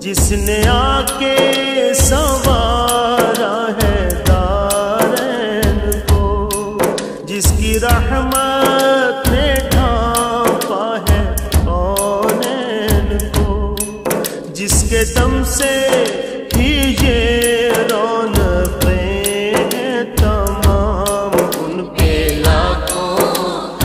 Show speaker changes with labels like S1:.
S1: जिसने आके संवारा है दारैन को, जिसकी रहमत ने ढांपा है कौनैन को, जिसके दम से